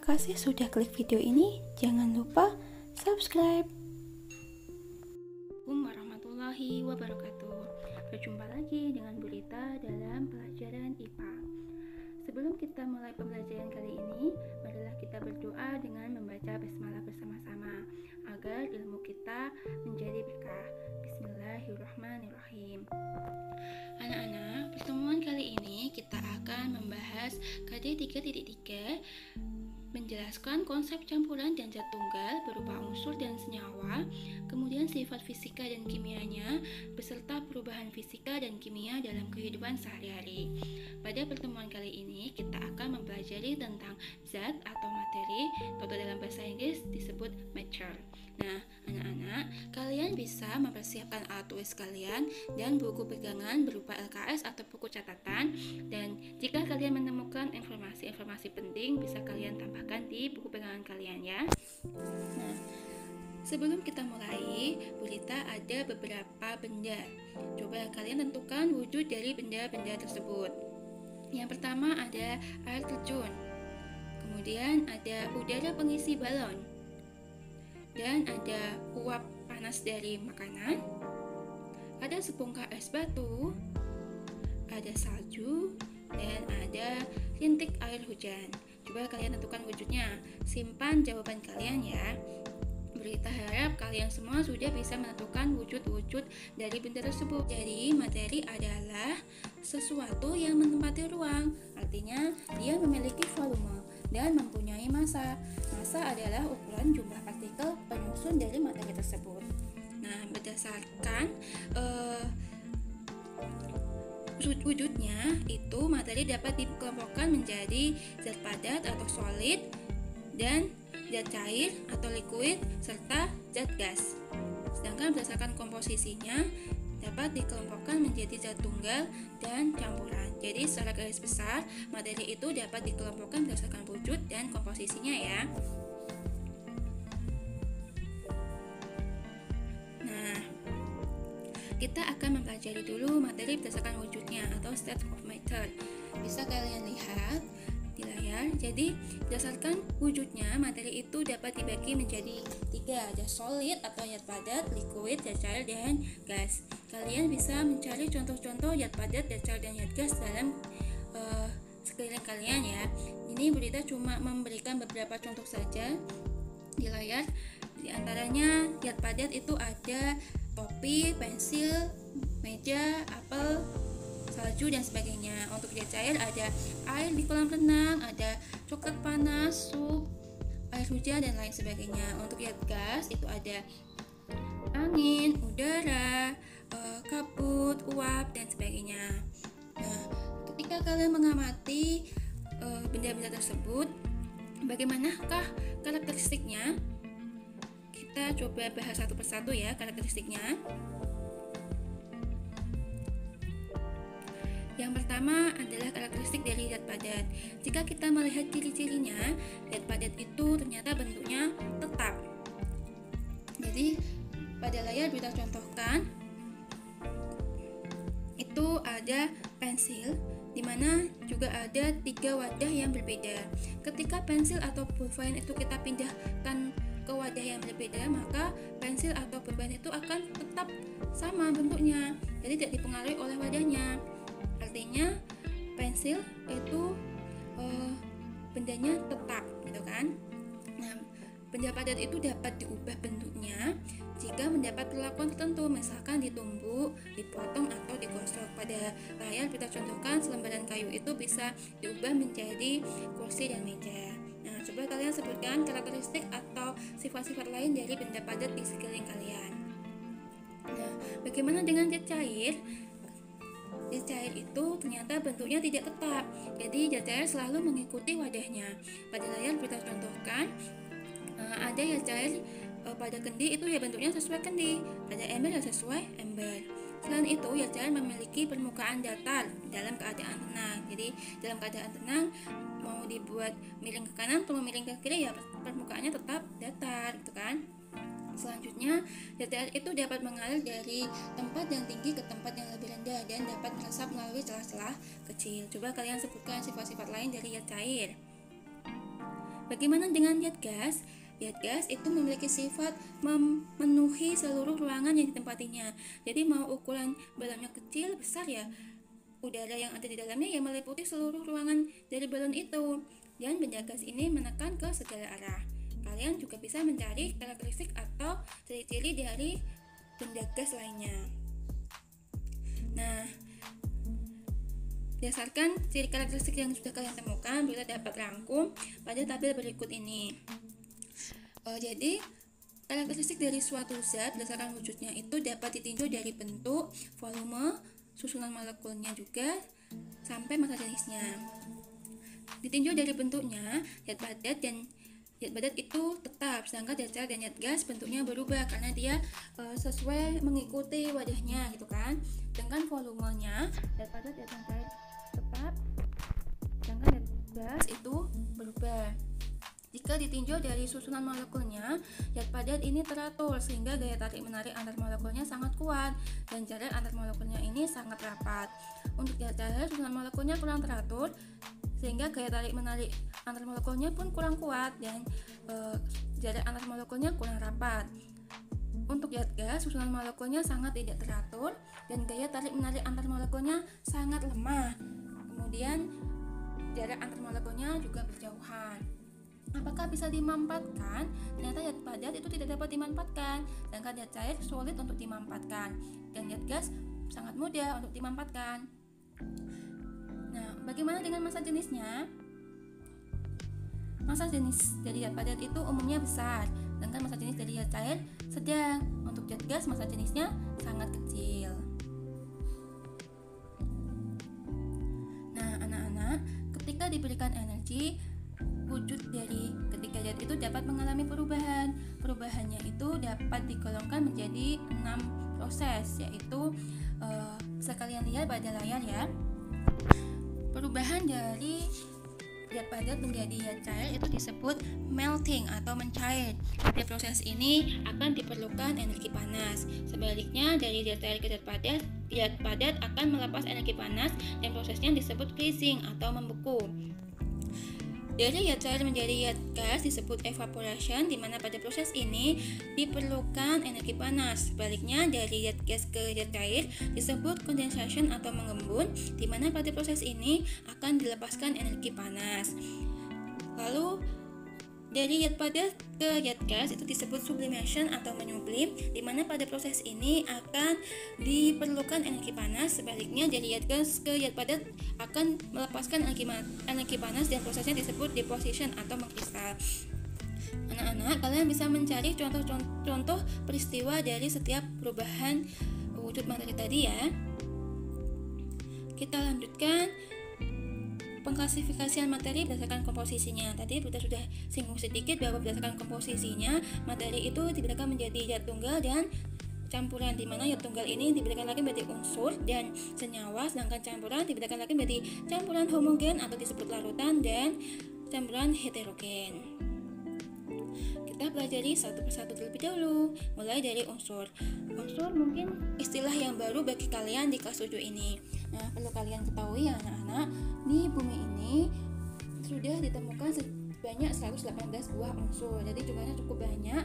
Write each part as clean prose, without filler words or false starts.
kasih sudah klik video ini. Jangan lupa subscribe. Assalamualaikum warahmatullahi wabarakatuh. Berjumpa lagi dengan Bu Rita dalam pelajaran IPA. Sebelum kita mulai pembelajaran kali ini, marilah kita berdoa dengan membaca basmalah bersama-sama agar ilmu kita menjadi berkah. Bismillahirrahmanirrahim. Anak-anak, pertemuan kali ini kita akan membahas KD 3.3, menjelaskan konsep campuran dan zat tunggal berupa unsur dan senyawa, kemudian sifat fisika dan kimianya, beserta perubahan fisika dan kimia dalam kehidupan sehari-hari. Pada pertemuan kali ini, kita akan mempelajari tentang zat atau materi, atau dalam bahasa Inggris disebut matter. Nah, anak-anak, kalian bisa mempersiapkan alat tulis kalian dan buku pegangan berupa LKS atau buku catatan, dan jika kalian menemukan informasi-informasi penting, bisa kalian tambahkan di buku pegangan kalian ya. Nah, sebelum kita mulai, Bu Rita ada beberapa benda. Coba kalian tentukan wujud dari benda-benda tersebut. Yang pertama ada air terjun, kemudian ada udara pengisi balon, dan ada uap panas dari makanan, ada sebongkah es batu, ada salju, dan ada rintik air hujan. Coba kalian tentukan wujudnya. Simpan jawaban kalian ya. Berita harap kalian semua sudah bisa menentukan wujud-wujud dari benda tersebut. Jadi materi adalah sesuatu yang menempati ruang, artinya dia memiliki volume dan mempunyai massa. Massa adalah ukuran jumlah partikel penyusun dari materi tersebut. Nah, berdasarkan wujudnya itu, materi dapat dikelompokkan menjadi zat padat atau solid, dan zat cair atau liquid, serta zat gas. Sedangkan berdasarkan komposisinya dapat dikelompokkan menjadi zat tunggal dan campuran. Jadi secara garis besar, materi itu dapat dikelompokkan berdasarkan wujud dan komposisinya ya. Nah, kita akan mempelajari dulu materi berdasarkan wujudnya atau state of matter. Bisa kalian lihat di layar. Jadi berdasarkan wujudnya, materi itu dapat dibagi menjadi 3, ada solid atau zat padat, liquid, zat cair, dan gas. Kalian bisa mencari contoh-contoh zat padat, zat cair, dan zat gas dalam sekeliling kalian ya. Ini Bu Rita cuma memberikan beberapa contoh saja di layar. Di antaranya zat padat itu ada topi, pensil, meja, apel, salju, dan sebagainya. Untuk zat cair ada air di kolam renang, ada coklat panas, sup, air hujan, dan lain sebagainya. Untuk zat gas itu ada angin, udara, kabut, uap, dan sebagainya. Nah, ketika kalian mengamati benda-benda tersebut, bagaimanakah karakteristiknya? Kita coba bahas satu persatu ya karakteristiknya. Yang pertama adalah karakteristik dari zat padat. Jika kita melihat ciri-cirinya, zat padat itu ternyata bentuknya tetap. Jadi pada layar kita contohkan, itu ada pensil, di mana juga ada 3 wadah yang berbeda. Ketika pensil atau pulpen itu kita pindahkan ke wadah yang berbeda, maka pensil atau pulpen itu akan tetap sama bentuknya, jadi tidak dipengaruhi oleh wadahnya. Artinya pensil itu bendanya tetap, gitu kan? Nah, benda padat itu dapat diubah bentuknya jika mendapat perlakuan tertentu, misalkan ditumbuk, dipotong, atau digosok. Pada layar kita contohkan selembaran kayu itu bisa diubah menjadi kursi dan meja. Nah, coba kalian sebutkan karakteristik atau sifat-sifat lain dari benda padat di sekeliling kalian. Nah, bagaimana dengan zat cair? Zat cair itu ternyata bentuknya tidak tetap, jadi zat cair selalu mengikuti wadahnya. Pada layar kita contohkan, ada zat cair pada kendi itu ya bentuknya sesuai kendi, pada ember ya sesuai ember. Selain itu, zat cair memiliki permukaan datar dalam keadaan tenang. Jadi dalam keadaan tenang, mau dibuat miring ke kanan atau miring ke kiri, ya permukaannya tetap datar, gitu kan? Selanjutnya, zat cair itu dapat mengalir dari tempat yang tinggi ke tempat yang lebih rendah dan dapat meresap melalui celah-celah kecil. Coba kalian sebutkan sifat-sifat lain dari zat cair. Bagaimana dengan zat gas? Zat gas itu memiliki sifat memenuhi seluruh ruangan yang ditempatinya. Jadi mau ukuran balonnya kecil, besar ya, udara yang ada di dalamnya yang meliputi seluruh ruangan dari balon itu. Dan benda gas ini menekan ke segala arah. Kalian juga bisa mencari karakteristik atau ciri-ciri dari benda gas lainnya. Nah, berdasarkan ciri karakteristik yang sudah kalian temukan, bisa dapat rangkum pada tabel berikut ini. Jadi, karakteristik dari suatu zat berdasarkan wujudnya itu dapat ditinjau dari bentuk, volume, susunan molekulnya juga, sampai massa jenisnya. Ditinjau dari bentuknya, zat padat dan zat padat itu tetap, sedangkan zat cair dan zat gas bentuknya berubah karena dia sesuai mengikuti wadahnya gitu kan. Sedangkan volumenya, zat padat dan zat cair tetap, sedangkan zat gas itu berubah. Jika ditinjau dari susunan molekulnya, zat padat ini teratur sehingga gaya tarik menarik antar molekulnya sangat kuat dan jarak antar molekulnya ini sangat rapat. Untuk zat cair, susunan molekulnya kurang teratur sehingga gaya tarik menarik antar molekulnya pun kurang kuat dan jarak antar molekulnya kurang rapat. Untuk zat gas, susunan molekulnya sangat tidak teratur dan gaya tarik menarik antar molekulnya sangat lemah. Kemudian jarak antar molekulnya juga berjauhan. Apakah bisa dimanfaatkan? Ternyata zat padat itu tidak dapat dimanfaatkan, sedangkan zat cair sulit untuk dimanfaatkan, dan zat gas sangat mudah untuk dimanfaatkan. Nah, bagaimana dengan massa jenisnya? Massa jenis dari zat padat itu umumnya besar, sedangkan massa jenis dari zat cair sedang. Untuk zat gas, massa jenisnya sangat kecil. Nah, anak-anak, ketika diberikan energi, wujud dari ketiga zat itu dapat mengalami perubahan. Perubahannya itu dapat digolongkan menjadi 6 proses, yaitu bisa kalian lihat pada layar ya. Perubahan dari zat padat menjadi zat cair itu disebut melting atau mencair. Pada proses ini akan diperlukan energi panas. Sebaliknya, dari zat cair ke zat padat akan melepas energi panas dan prosesnya disebut freezing atau membeku. Dari zat cair menjadi zat gas disebut evaporation, di mana pada proses ini diperlukan energi panas. Sebaliknya, dari zat gas ke zat cair disebut condensation atau mengembun, di mana pada proses ini akan dilepaskan energi panas. Lalu dari zat padat ke zat gas itu disebut sublimation atau menyublim, di mana pada proses ini akan diperlukan energi panas. Sebaliknya, dari zat gas ke zat padat akan melepaskan energi panas dan prosesnya disebut deposition atau mengkristal. Anak-anak, kalian bisa mencari contoh peristiwa dari setiap perubahan wujud materi tadi ya. Kita lanjutkan pengklasifikasian materi berdasarkan komposisinya. Tadi kita sudah singgung sedikit bahwa berdasarkan komposisinya, materi itu dibedakan menjadi zat tunggal dan campuran, di mana zat tunggal ini dibedakan lagi menjadi unsur dan senyawa, sedangkan campuran dibedakan lagi menjadi campuran homogen atau disebut larutan dan campuran heterogen. Kita pelajari satu persatu terlebih dahulu, mulai dari unsur. Unsur mungkin istilah yang baru bagi kalian di kelas 7 ini. Nah, perlu kalian ketahui ya anak-anak, di bumi ini sudah ditemukan sebanyak 118 buah unsur. Jadi jumlahnya cukup banyak.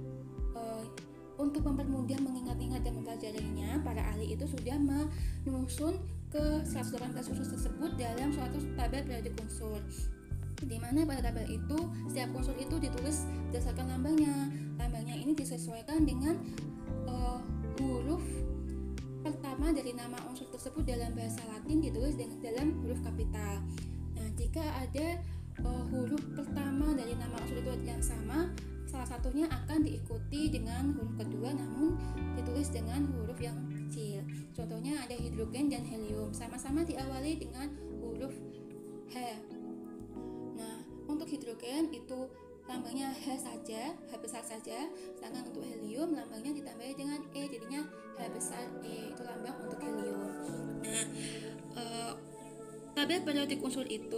Untuk mempermudah mengingat-ingat dan mempelajarinya, para ahli itu sudah menyusun ke 118 unsur tersebut dalam suatu tabel periodik unsur, di mana pada tabel itu setiap unsur itu ditulis berdasarkan lambangnya. Lambangnya ini disesuaikan dengan huruf pertama dari nama unsur tersebut. Dalam bahasa Latin ditulis dalam huruf kapital. Nah, jika ada huruf pertama dari nama unsur itu yang sama, salah satunya akan diikuti dengan huruf kedua namun ditulis dengan huruf yang kecil. Contohnya ada hidrogen dan helium, sama-sama diawali dengan huruf H. Nah, untuk hidrogen itu lambangnya H saja, H besar saja. Sedangkan untuk helium lambangnya ditambahi dengan E, jadinya H besar E, itu lambang untuk helium. Nah, tabel periodik unsur itu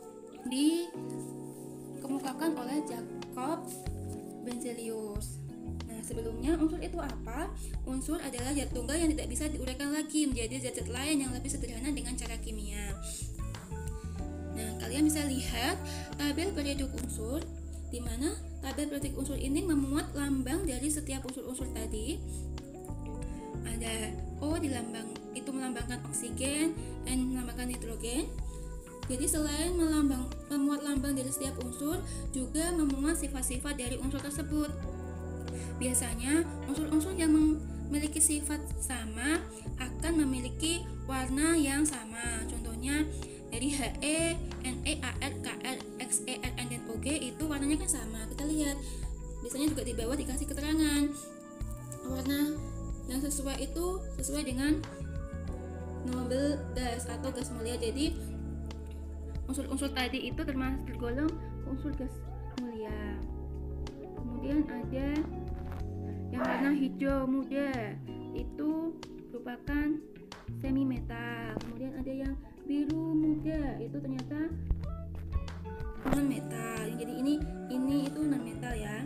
dikemukakan oleh Jacob Berzelius. Nah, sebelumnya unsur itu apa? Unsur adalah zat tunggal yang tidak bisa diuraikan lagi menjadi zat-zat lain yang lebih sederhana dengan cara kimia. Nah, kalian bisa lihat tabel periodik unsur, di mana tabel periodik unsur ini memuat lambang dari setiap unsur-unsur tadi. Ada O di lambang itu melambangkan oksigen, N melambangkan nitrogen. Jadi selain memuat lambang dari setiap unsur, juga memuat sifat-sifat dari unsur tersebut. Biasanya unsur-unsur yang memiliki sifat sama akan memiliki warna yang sama. Contohnya dari He, Ne, Ar, Kr, Xe, Rn, dan Og itu warnanya kan sama. Kita lihat, biasanya juga di bawah dikasih keterangan warna yang sesuai itu sesuai dengan noble gas atau gas mulia. Jadi unsur-unsur tadi itu tergolong unsur gas mulia. Kemudian ada yang warna hijau muda, itu merupakan semi metal. Kemudian ada yang biru muda, itu ternyata non metal. Jadi ini itu non metal ya.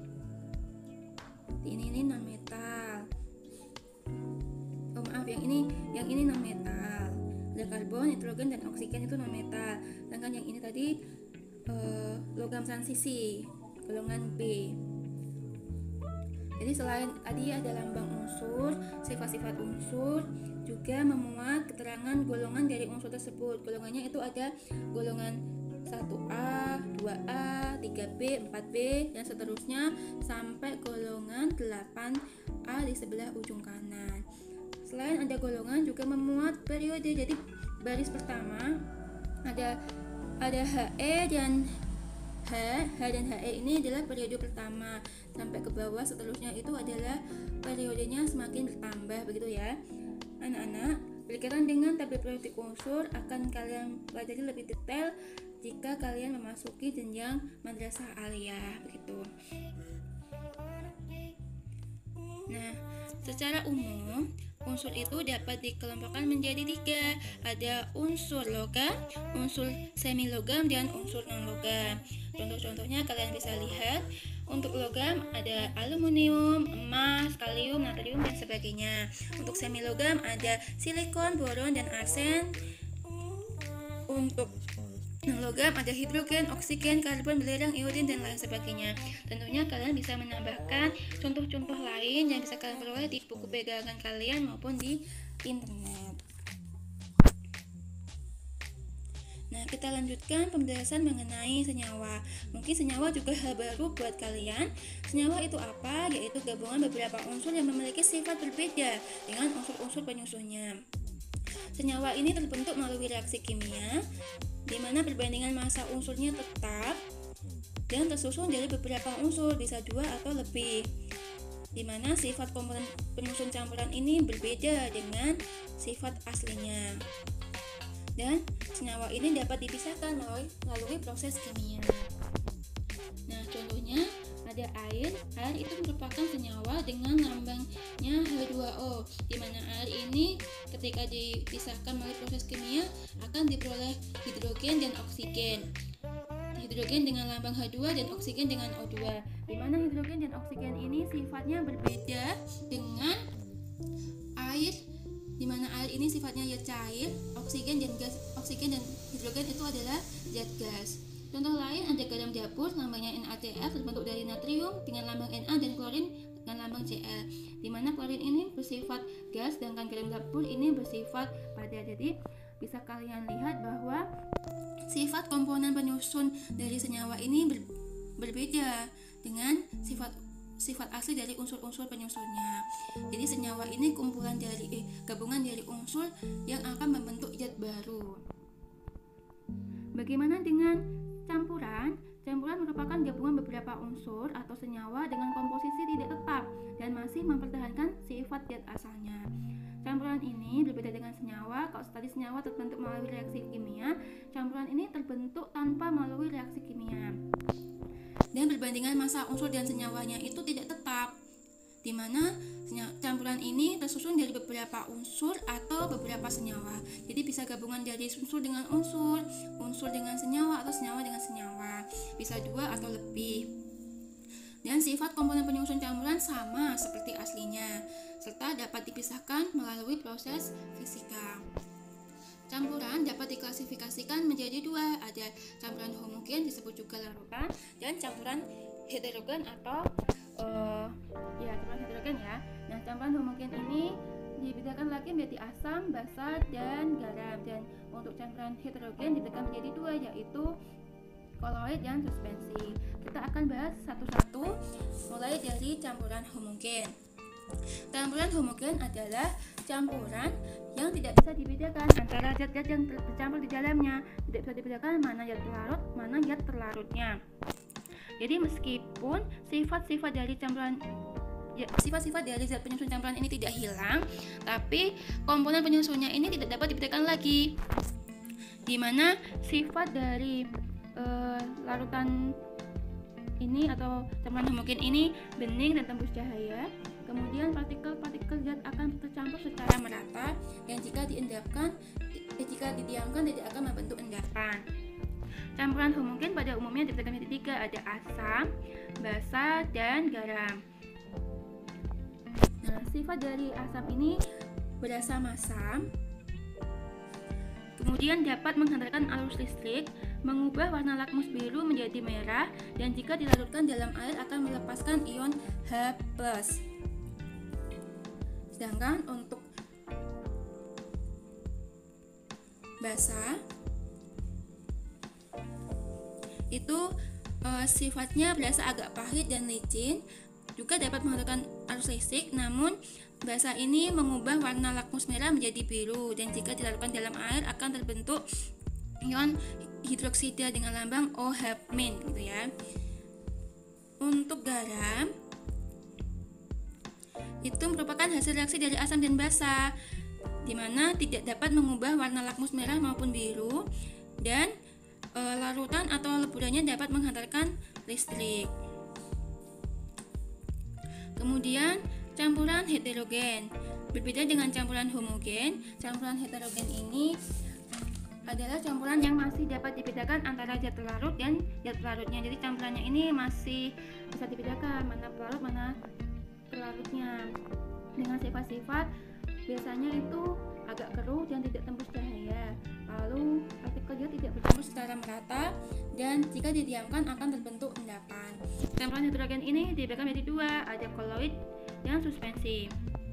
Ini non metal. Oh maaf, yang ini non metal. Ada karbon, nitrogen, dan oksigen itu non metal. Sedangkan yang ini tadi logam transisi golongan B. Jadi selain tadi ada lambang unsur, sifat-sifat unsur, juga memuat keterangan golongan dari unsur tersebut. Golongannya itu ada golongan 1A, 2A, 3B, 4B, dan seterusnya sampai golongan 8A di sebelah ujung kanan. Selain ada golongan, juga memuat periode. Jadi baris pertama ada He dan H dan He ini adalah periode pertama, sampai ke bawah seterusnya itu adalah periodenya semakin bertambah, begitu ya anak-anak. Berkaitan dengan tabel periodik unsur akan kalian pelajari lebih detail jika kalian memasuki jenjang madrasah aliyah, begitu. Nah, secara umum unsur itu dapat dikelompokkan menjadi 3. Ada unsur logam, unsur semi logam, dan unsur non logam. Contoh-contohnya kalian bisa lihat. Untuk logam ada aluminium, emas, kalium, natrium, dan sebagainya. Untuk semi logam ada silikon, boron, dan arsen. Untuk non logam ada hidrogen, oksigen, karbon, belerang, iodin, dan lain sebagainya. Tentunya kalian bisa menambahkan contoh-contoh lain yang bisa kalian peroleh di buku pegangan kalian maupun di internet. Nah, kita lanjutkan pembahasan mengenai senyawa. Mungkin senyawa juga hal baru buat kalian. Senyawa itu apa? Yaitu gabungan beberapa unsur yang memiliki sifat berbeda dengan unsur-unsur penyusunnya. Senyawa ini terbentuk melalui reaksi kimia, di mana perbandingan massa unsurnya tetap dan tersusun dari beberapa unsur, bisa 2 atau lebih, di mana sifat komponen penyusun campuran ini berbeda dengan sifat aslinya. Dan senyawa ini dapat dipisahkan melalui proses kimia. Nah, contohnya ada air. Air itu merupakan senyawa dengan lambangnya H2O, di mana air ini ketika dipisahkan melalui proses kimia akan diperoleh hidrogen dan oksigen. Hidrogen dengan lambang H2 dan oksigen dengan O2, di mana hidrogen dan oksigen ini sifatnya berbeda dengan air, di mana air ini sifatnya ya cair, oksigen dan hidrogen itu adalah zat gas. Contoh lain ada garam dapur, lambangnya NaCl, terbentuk dari natrium dengan lambang Na, dan klorin dengan lambang Cl, di mana klorin ini bersifat gas sedangkan garam dapur ini bersifat padat. Jadi bisa kalian lihat bahwa sifat komponen penyusun dari senyawa ini berbeda dengan sifat asli dari unsur-unsur penyusunnya. Jadi senyawa ini kumpulan dari gabungan dari unsur yang akan membentuk zat baru. Bagaimana dengan campuran? Campuran merupakan gabungan beberapa unsur atau senyawa dengan komposisi tidak tetap dan masih mempertahankan sifat zat asalnya. Campuran ini berbeda dengan senyawa. Kalau tadi senyawa terbentuk melalui reaksi kimia, campuran ini terbentuk tanpa melalui reaksi kimia. Dan perbandingan massa unsur dan senyawanya itu tidak tetap, di mana campuran ini tersusun dari beberapa unsur atau beberapa senyawa. Jadi bisa gabungan dari unsur dengan unsur dengan senyawa, atau senyawa dengan senyawa. Bisa 2 atau lebih. Dan sifat komponen penyusun campuran sama seperti aslinya, serta dapat dipisahkan melalui proses fisika. Campuran dapat diklasifikasikan menjadi dua, ada campuran homogen disebut juga larutan dan campuran heterogen atau campuran heterogen ya. Nah, campuran homogen ini dibedakan lagi menjadi asam, basa, dan garam. Dan untuk campuran heterogen dibedakan menjadi dua, yaitu koloid dan suspensi. Kita akan bahas satu-satu, mulai dari campuran homogen. Campuran homogen adalah campuran yang tidak bisa dibedakan antara zat-zat yang tercampur di dalamnya. Tidak bisa dibedakan mana zat pelarut, mana zat terlarutnya. Jadi meskipun sifat-sifat dari zat penyusun campuran ini tidak hilang, tapi komponen penyusunnya ini tidak dapat dibedakan lagi. Di mana sifat dari larutan ini atau campuran homogen ini bening dan tembus cahaya. Kemudian partikel-partikel zat akan tercampur secara merata, dan jika didiamkan tidak akan membentuk endapan. Campuran homogen pada umumnya dibedakan menjadi tiga, ada asam, basa, dan garam. Nah, sifat dari asam ini berasam asam, kemudian dapat menghantarkan arus listrik, mengubah warna lakmus biru menjadi merah, dan jika dilarutkan dalam air akan melepaskan ion H+. Sedangkan untuk basa itu sifatnya berasa agak pahit dan licin, juga dapat menghasilkan arus listrik, namun basa ini mengubah warna lakmus merah menjadi biru, dan jika dilarutkan dalam air akan terbentuk ion hidroksida dengan lambang OH- gitu ya. Untuk garam itu merupakan hasil reaksi dari asam dan basa, di mana tidak dapat mengubah warna lakmus merah maupun biru, dan larutan atau leburannya dapat menghantarkan listrik. Kemudian campuran heterogen. Berbeda dengan campuran homogen, campuran heterogen ini adalah campuran yang masih dapat dibedakan antara zat pelarut dan zat pelarutnya. Jadi campurannya ini masih bisa dibedakan mana pelarut mana pelarutnya, dengan sifat-sifat biasanya itu agak keruh dan tidak tembus cahaya, lalu partikelnya tidak bercampur secara merata, dan jika didiamkan akan terbentuk endapan. Campuran heterogen ini dibedakan menjadi dua, ada koloid dan suspensi.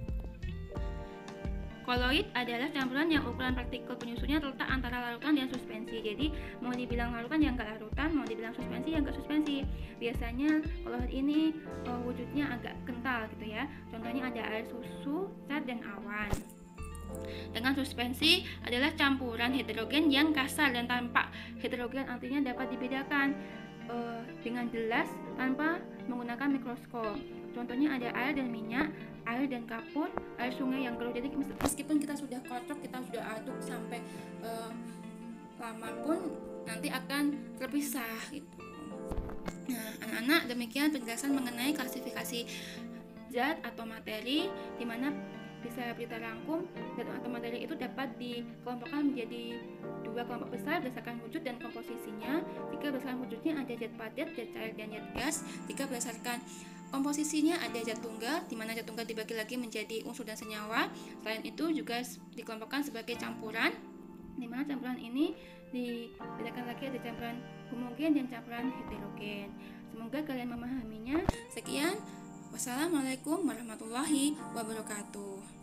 Koloid adalah campuran yang ukuran partikel penyusunnya terletak antara larutan dan suspensi. Jadi mau dibilang larutan ya enggak larutan, mau dibilang suspensi ya enggak suspensi. Biasanya koloid ini wujudnya agak kental gitu ya. Contohnya ada air susu, zat, dan awan. Dengan suspensi adalah campuran heterogen yang kasar dan tampak heterogen, artinya dapat dibedakan dengan jelas tanpa menggunakan mikroskop. Contohnya ada air dan minyak, air dan kapur, air sungai yang keruh. Jadi meskipun kita sudah kocok, kita sudah aduk sampai lama pun nanti akan terpisah gitu. Nah, anak-anak, demikian penjelasan mengenai klasifikasi zat atau materi, di mana bisa kita rangkum zat atau materi itu dapat dikelompokkan menjadi dua kelompok besar berdasarkan wujud dan komposisinya. Jika berdasarkan wujudnya ada zat padat, zat cair, dan zat gas. Jika berdasarkan komposisinya ada zat tunggal, di mana zat tunggal dibagi lagi menjadi unsur dan senyawa. Selain itu juga dikelompokkan sebagai campuran, di mana campuran ini dibedakan lagi ada campuran homogen dan campuran heterogen. Semoga kalian memahaminya. Sekian, wassalamualaikum warahmatullahi wabarakatuh.